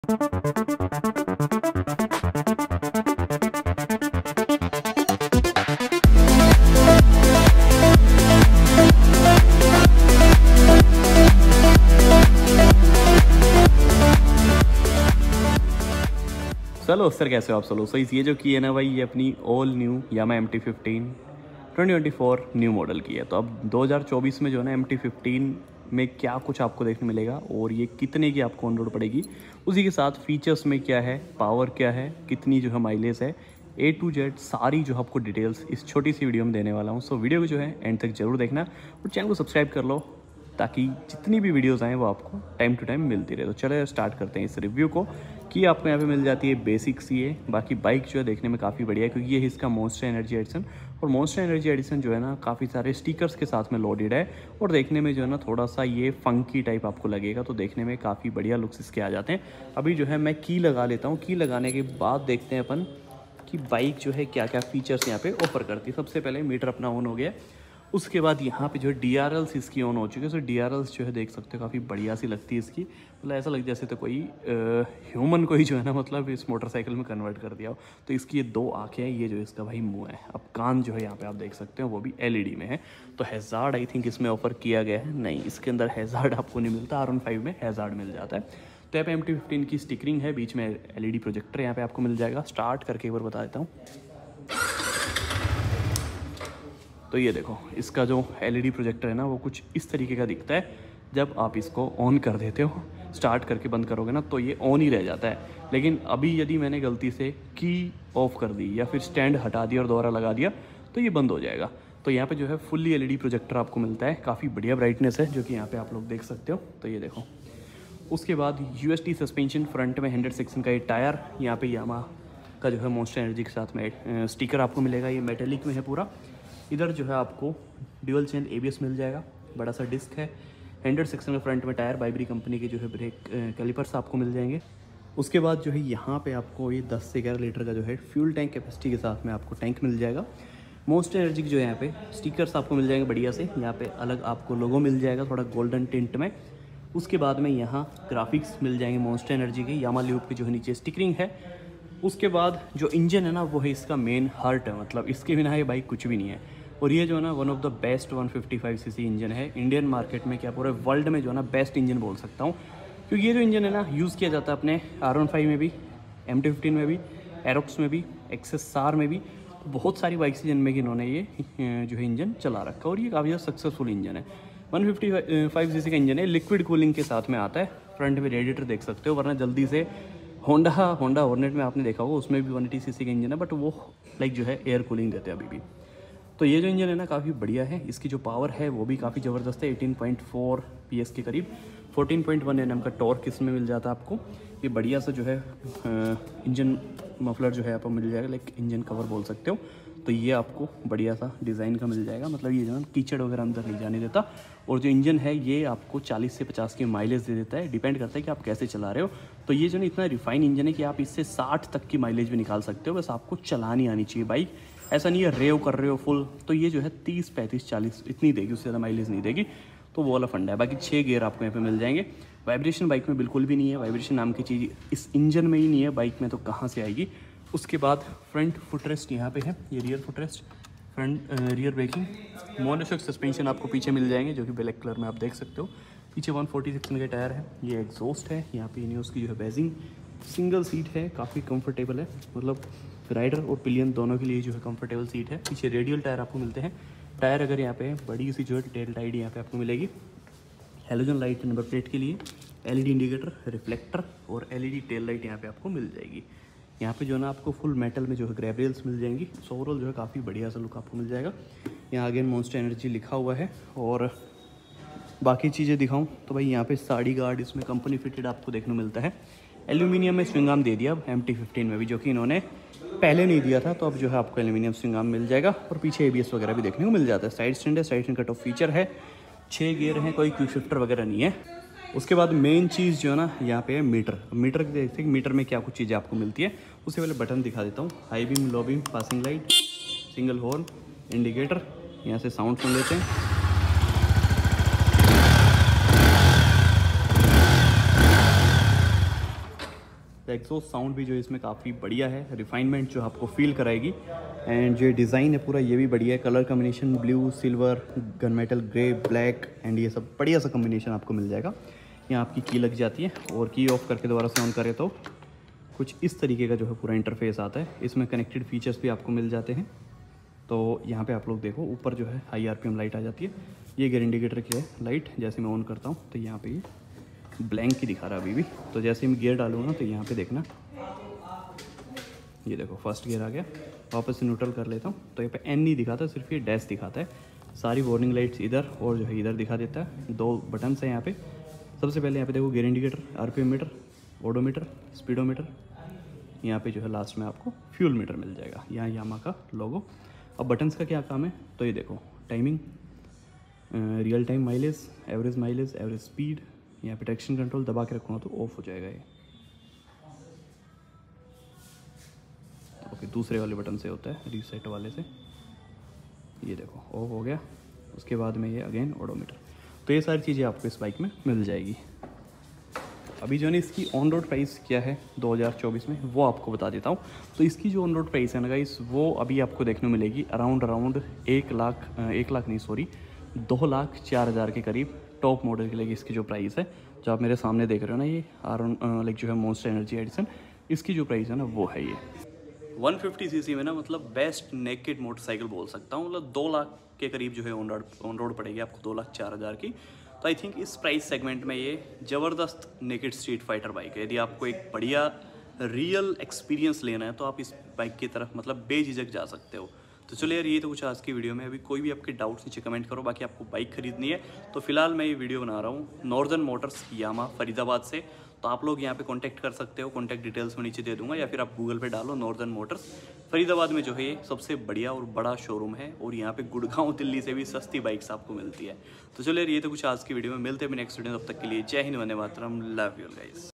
चलो सर, कैसे हो आप सब लोग? सही। ये जो की है ना भाई, ये अपनी all new Yamaha MT-15 2024 new model की है। तो अब 2024 में जो है ना MT-15 में क्या कुछ आपको देखने मिलेगा और ये कितने की आपको ऑन रोड पड़ेगी, उसी के साथ फीचर्स में क्या है, पावर क्या है, कितनी जो है माइलेज है, A to Z सारी जो आपको डिटेल्स इस छोटी सी वीडियो में देने वाला हूँ। सो वीडियो को जो है एंड तक जरूर देखना और चैनल को सब्सक्राइब कर लो ताकि जितनी भी वीडियोस आएँ वो आपको टाइम टू टाइम मिलती रहे। तो चलो स्टार्ट करते हैं इस रिव्यू को। कि आपको यहाँ पे मिल जाती है बेसिक सी है। बाकी बाइक जो है देखने में काफ़ी बढ़िया है क्योंकि ये इसका मॉन्स्टर एनर्जी एडिशन, और मॉन्स्टर एनर्जी एडिशन जो है ना काफ़ी सारे स्टिकर्स के साथ में लोडेड है और देखने में जो है ना थोड़ा सा ये फंकी टाइप आपको लगेगा। तो देखने में काफ़ी बढ़िया लुक्स इसके आ जाते हैं। अभी जो है मैं की लगा लेता हूँ, की लगाने के बाद देखते हैं अपन कि बाइक जो है क्या क्या फीचर्स यहाँ पे ऑफर करती है। सबसे पहले मीटर अपना ऑन हो गया, उसके बाद यहाँ पे जो है DRLs इसकी ऑन हो चुकी है। सो DRLs जो है देख सकते हो काफ़ी बढ़िया सी लगती है इसकी, मतलब ऐसा लग जैसे तो कोई ह्यूमन को ही जो है ना मतलब इस मोटरसाइकिल में कन्वर्ट कर दिया हो। तो इसकी ये 2 आँखें हैं, ये जो इसका भाई मुंह है। अब कान जो है यहाँ पे आप देख सकते हो वो भी LED में है। तो हैज़ार्ड आई थिंक इसमें ऑफर किया गया है, नहीं इसके अंदर हैज़ार्ड आपको नहीं मिलता। R15 में हैज़ार्ड मिल जाता है। तो यहाँ पे MT-15 की स्टिकरिंग है, बीच में LED प्रोजेक्टर यहाँ पे आपको मिल जाएगा। स्टार्ट करके एक बार बता देता हूँ। तो ये देखो इसका जो LED प्रोजेक्टर है ना वो कुछ इस तरीके का दिखता है। जब आप इसको ऑन कर देते हो, स्टार्ट करके बंद करोगे ना तो ये ऑन ही रह जाता है। लेकिन अभी यदि मैंने गलती से की ऑफ कर दी या फिर स्टैंड हटा दिया और दोबारा लगा दिया तो ये बंद हो जाएगा। तो यहाँ पे जो है फुल्ली LED प्रोजेक्टर आपको मिलता है, काफ़ी बढ़िया ब्राइटनेस है जो कि यहाँ पे आप लोग देख सकते हो। तो ये देखो, उसके बाद UST सस्पेंशन, फ्रंट में 100 सेक्शन का ये टायर, यहाँ पे यामा का जो है मॉन्स्टर एनर्जी के साथ में स्टिकर आपको मिलेगा, ये मेटेलिक में है पूरा। इधर जो है आपको ड्यूअल चेन ABS मिल जाएगा, बड़ा सा डिस्क है। 100 सेक्शन में फ्रंट में टायर, बाइबरी कंपनी के जो है ब्रेक कैलिपर्स आपको मिल जाएंगे। उसके बाद जो है यहाँ पे आपको ये 10 से 11 लीटर का जो है फ्यूल टैंक कैपेसिटी के साथ में आपको टैंक मिल जाएगा। मॉन्स्टर एनर्जी की जो है यहाँ पे स्टिकर्स आपको मिल जाएंगे बढ़िया से, यहाँ पे अलग आपको लोगो मिल जाएगा थोड़ा गोल्डन टिंट में। उसके बाद में यहाँ ग्राफिक्स मिल जाएंगे मॉन्स्टर एनर्जी के, यामा ल्यूब की जो है नीचे स्टिकरिंग है। उसके बाद जो इंजन है ना वो है इसका मेन हार्ट है, मतलब इसके बिना ये बाइक कुछ भी नहीं है। और ये जो है ना one of the best 155cc engine है इंडियन मार्केट में, क्या पूरे वर्ल्ड में जो है ना बेस्ट इंजन बोल सकता हूँ। क्योंकि ये जो इंजन है ना यूज़ किया जाता है अपने R15 में भी, MT-15 में भी, एरोक्स में भी, XSR में भी, बहुत सारी बाइक्स जिनमें कि इन्होंने ये जो है इंजन चला रखा है और ये काफ़ी ज़्यादा सक्सेसफुल इंजन है। 155cc का इंजन है, लिक्विड कूलिंग के साथ में आता है। फ्रंट में रेडिएटर देख सकते हो, वरना जल्दी से होंडा हॉर्नेट में आपने देखा होगा उसमें भी 180cc का इंजन है, बट वो लाइक जो है एयर कूलिंग देते हैं अभी भी। तो ये जो इंजन है ना काफ़ी बढ़िया है, इसकी जो पावर है वो भी काफ़ी ज़बरदस्त है, 18.4 PS के करीब। 14.1 Nm का टॉर्क इसमें मिल जाता है आपको। ये बढ़िया सा जो है इंजन मफलर जो है आपको मिल जाएगा, लाइक इंजन कवर बोल सकते हो। तो ये आपको बढ़िया सा डिज़ाइन का मिल जाएगा, मतलब ये जो है कीचड़ वगैरह अंदर नहीं जाने देता। और जो इंजन है ये आपको 40 से 50 की माइलेज दे देता है, डिपेंड करता है कि आप कैसे चला रहे हो। तो ये जो है इतना रिफाइन इंजन है कि आप इससे 60 तक की माइलेज भी निकाल सकते हो, बस आपको चलानी आनी चाहिए बाइक। ऐसा नहीं है रेव कर रहे हो फुल तो ये जो है 30, 35, 40 इतनी देगी, उससे ज़्यादा माइलेज नहीं देगी। तो वो वाला फंडा है। बाकी 6 गियर आपको यहाँ पे मिल जाएंगे। वाइब्रेशन बाइक में बिल्कुल भी नहीं है, वाइब्रेशन नाम की चीज़ इस इंजन में ही नहीं है, बाइक में तो कहाँ से आएगी। उसके बाद फ्रंट फुटरेस्ट यहाँ पे है, ये rear footrest, front rear braking, monoshock suspension आपको पीछे मिल जाएंगे जो कि ब्लैक कलर में आप देख सकते हो। पीछे 146 के टायर है, ये एग्जॉस्ट है, यहाँ पे इनियोस की जो है बेजिंग, सिंगल सीट है, काफ़ी कंफर्टेबल है, मतलब राइडर और पिलियन दोनों के लिए जो है कंफर्टेबल सीट है। पीछे रेडियल टायर आपको मिलते हैं। टायर अगर यहाँ पे बड़ी सी जो है टेल टाइड यहाँ पे आपको मिलेगी। हेलोजन लाइट नंबर प्लेट के लिए, LED इंडिकेटर, रिफ्लेक्टर और LED टेल लाइट यहाँ पे आपको मिल जाएगी। यहाँ पे जो है ना आपको फुल मेटल में जो है ग्रैब रेल्स मिल जाएंगी। सो ओवरऑल जो है काफ़ी बढ़िया सा लुक आपको मिल जाएगा। यहाँ अगेन मॉन्स्टर एनर्जी लिखा हुआ है। और बाकी चीज़ें दिखाऊँ तो भाई यहाँ पे साड़ी गार्ड इसमें कंपनी फिटेड आपको देखने को मिलता है। एल्यूमिनियम में स्विंग आर्म दे दिया अब MT-15 में भी, जो कि इन्होंने पहले नहीं दिया था। तो अब जो है आपको एल्यूमिनियम स्विंग आर्म मिल जाएगा और पीछे ABS वगैरह भी देखने को मिल जाता है। साइड स्टैंड है, side stand cut off feature है, 6 गियर हैं, कोई क्यू शिफ्टर वगैरह नहीं है। उसके बाद मेन चीज़ जो है ना यहाँ पे है मीटर। मीटर देखते हैं मीटर में क्या कुछ चीज़ें आपको मिलती है। उससे पहले बटन दिखा देता हूँ, high beam, low beam, passing light, single horn, indicator. यहाँ से साउंड सुन लेते हैं। एग्जॉस्ट साउंड भी जो है इसमें काफ़ी बढ़िया है, रिफाइनमेंट जो आपको फील कराएगी। एंड जो डिज़ाइन है पूरा ये भी बढ़िया है, colour combination blue, silver, gun metal, grey, black and ये सब बढ़िया सा कम्बिनेशन आपको मिल जाएगा। यहाँ आपकी की लग जाती है और की ऑफ करके दोबारा से ऑन करें तो कुछ इस तरीके का जो है पूरा इंटरफेस आता है। इसमें कनेक्टेड फीचर्स भी आपको मिल जाते हैं। तो यहाँ पे आप लोग देखो ऊपर जो है हाई आरपीएम लाइट आ जाती है। ये गियर इंडिकेटर की है लाइट, जैसे मैं ऑन करता हूँ तो यहाँ पे ये ब्लैंक ही दिखा रहा है अभी भी। तो जैसे मैं गियर डालूंगा तो यहाँ पे देखना, ये देखो फर्स्ट गियर आ गया। वापस से न्यूट्रल कर लेता हूँ तो यहाँ पे एन नहीं दिखाता, सिर्फ ये डैश दिखाता है। सारी वार्निंग लाइट्स इधर और जो है इधर दिखा देता है। 2 बटन है यहाँ पे। सबसे पहले यहाँ पे देखो gear indicator, RPM meter, odometer, speedometer. यहाँ पे जो है लास्ट में आपको फ्यूल मीटर मिल जाएगा, यहाँ यामा का लोगो। अब बटन्स का क्या काम है तो ये देखो timing, real time mileage, average speed. यहाँ पे ट्रैक्शन कंट्रोल दबा के रखूँगा तो ऑफ हो जाएगा ये। ओके, दूसरे वाले बटन से होता है, रीसेट वाले से। ये देखो ऑफ हो गया। उसके बाद में ये अगेन ओडोमीटर। तो ये सारी चीज़ें आपको इस बाइक में मिल जाएगी। अभी जो है ना इसकी ऑन रोड प्राइस क्या है 2024 में वो आपको बता देता हूँ। तो इसकी जो ऑन रोड प्राइस है ना गाइस, वो अभी आपको देखने को मिलेगी अराउंड 2,04,000 के करीब। टॉप मॉडल के लिए इसकी जो प्राइस है, जो आप मेरे सामने देख रहे हो ना, ये लाइक जो है मोस्ट एनर्जी एडिशन, इसकी जो प्राइस है ना वो है ये 150 सीसी में ना, मतलब बेस्ट नेकेड मोटरसाइकिल बोल सकता हूँ। मतलब 2 लाख के करीब जो है ऑन रोड पड़ेगी आपको, 2,04,000 की। तो आई थिंक इस प्राइस सेगमेंट में ये ज़बरदस्त नेकेड स्ट्रीट फाइटर बाइक है। यदि आपको एक बढ़िया रियल एक्सपीरियंस लेना है तो आप इस बाइक की तरफ मतलब बेझिझक जा सकते हो। तो चलिए यार, ये तो कुछ आज की वीडियो में। अभी कोई भी आपके डाउट्स नीचे कमेंट करो। बाकी आपको बाइक खरीदनी है तो फिलहाल मैं ये वीडियो बना रहा हूँ नॉर्दर्न मोटर्स यामा फरीदाबाद से। तो आप लोग यहाँ पे कांटेक्ट कर सकते हो, कांटेक्ट डिटेल्स में नीचे दे दूंगा, या फिर आप गूगल पे डालो नॉर्दर्न मोटर्स फरीदाबाद में। जो है ये सबसे बढ़िया और बड़ा शोरूम है और यहाँ पे गुड़गांव दिल्ली से भी सस्ती बाइक्स आपको मिलती है। तो चलिए यार, ये तो कुछ आज की वीडियो में। मिलते हैं नेक्स्ट वीडियो, तब तक के लिए जय हिंद, वंदे मातरम, लव यू गाइस।